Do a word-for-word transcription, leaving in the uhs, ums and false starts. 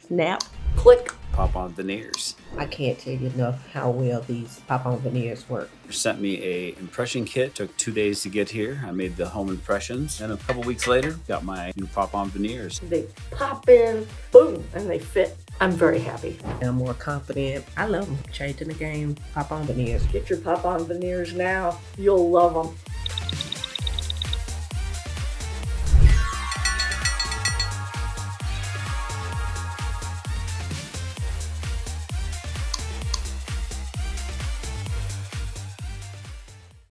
Snap. Click. Pop-on veneers. I can't tell you enough how well these pop-on veneers work. Sent me a impression kit. Took two days to get here. I made the home impressions, and a couple weeks later, got my new pop-on veneers. They pop in, boom, and they fit. I'm very happy. I'm more confident. I love them. Changing the game. Pop-on veneers. Get your pop-on veneers now. You'll love them.